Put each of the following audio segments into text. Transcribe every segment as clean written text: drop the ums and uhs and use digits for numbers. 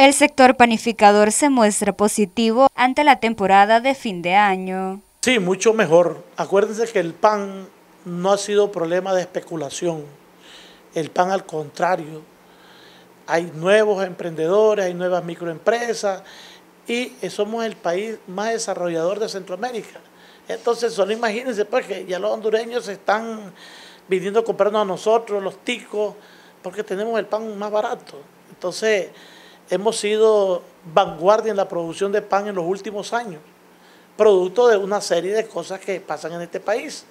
El sector panificador se muestra positivo ante la temporada de fin de año. Sí, mucho mejor. Acuérdense que el pan no ha sido problema de especulación. El pan, al contrario, hay nuevos emprendedores, hay nuevas microempresas y somos el país más desarrollador de Centroamérica. Entonces, solo imagínense pues que ya los hondureños están viniendo a comprarnos a nosotros, los ticos, porque tenemos el pan más barato. Entonces, hemos sido vanguardia en la producción de pan en los últimos años, producto de una serie de cosas que pasan en este país.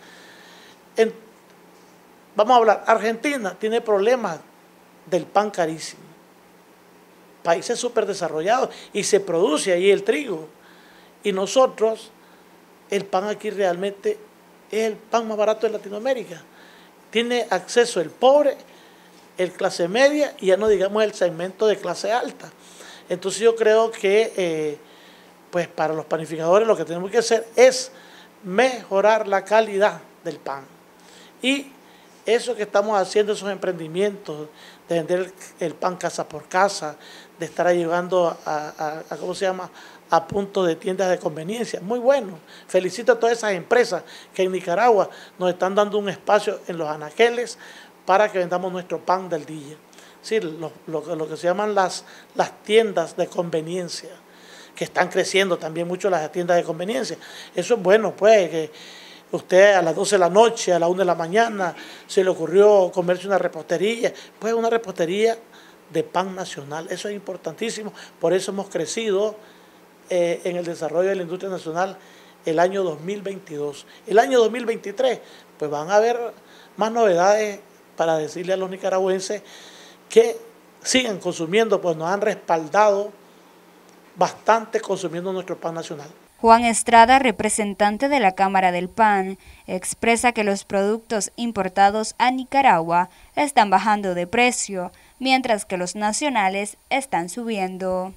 Vamos a hablar, Argentina tiene problemas del pan carísimo. Países súper desarrollados y se produce ahí el trigo. Y nosotros, el pan aquí realmente es el pan más barato de Latinoamérica. Tiene acceso el pobre, el clase media y ya no digamos el segmento de clase alta. Entonces yo creo que pues para los panificadores lo que tenemos que hacer es mejorar la calidad del pan. Y eso que estamos haciendo, esos emprendimientos de vender el pan casa por casa, de estar llegando a ¿cómo se llama?, a puntos de tiendas de conveniencia. Muy bueno. Felicito a todas esas empresas que en Nicaragua nos están dando un espacio en los anaqueles para que vendamos nuestro pan del día. Sí, lo que se llaman las tiendas de conveniencia, que están creciendo también mucho las tiendas de conveniencia. Eso es bueno, pues, que usted a las 12 de la noche, a las 1 de la mañana, se le ocurrió comerse una repostería, pues una repostería de pan nacional. Eso es importantísimo, por eso hemos crecido en el desarrollo de la industria nacional el año 2022. El año 2023, pues van a haber más novedades para decirle a los nicaragüenses que sigan consumiendo, pues nos han respaldado bastante consumiendo nuestro pan nacional. Juan Estrada, representante de la Cámara del Pan, expresa que los productos importados a Nicaragua están bajando de precio, mientras que los nacionales están subiendo.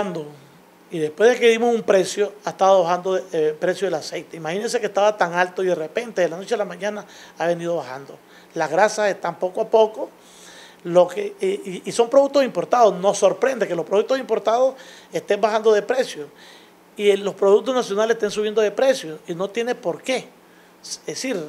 Y después de que dimos un precio, ha estado bajando el precio del aceite. Imagínense que estaba tan alto y de repente, de la noche a la mañana, ha venido bajando. Las grasas están poco a poco, y son productos importados. Nos sorprende que los productos importados estén bajando de precio y los productos nacionales estén subiendo de precio, y no tiene por qué. Es decir,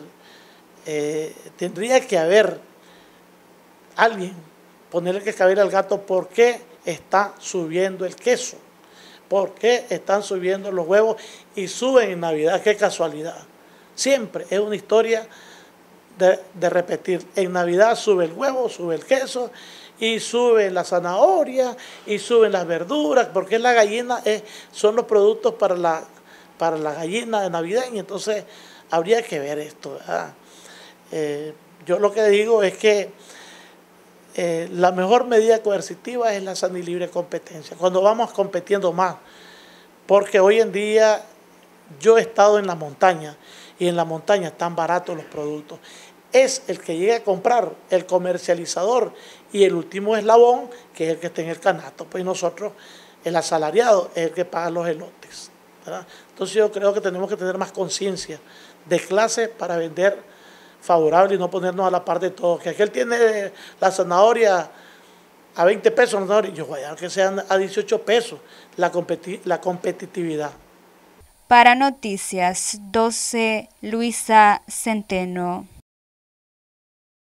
tendría que haber alguien, ponerle que caber al gato por qué está subiendo el queso, por qué están subiendo los huevos y suben en Navidad. Qué casualidad. Siempre es una historia de repetir. En Navidad sube el huevo, sube el queso y sube la zanahoria y suben las verduras, porque la gallina son los productos para la gallina de navideña. Entonces habría que ver esto, ¿verdad? Yo lo que digo es que la mejor medida coercitiva es la sana y libre competencia, cuando vamos compitiendo más, porque hoy en día yo he estado en la montaña y en la montaña están baratos los productos. Es el que llegue a comprar, el comercializador, y el último eslabón, que es el que está en el canasto. Pues nosotros, el asalariado, es el que paga los elotes, ¿verdad? Entonces yo creo que tenemos que tener más conciencia de clase para vender favorable y no ponernos a la par de todos. Que aquel tiene la zanahoria a 20 pesos, yo voy a dar que sean a 18 pesos, la competitividad. Para Noticias 12, Luisa Centeno.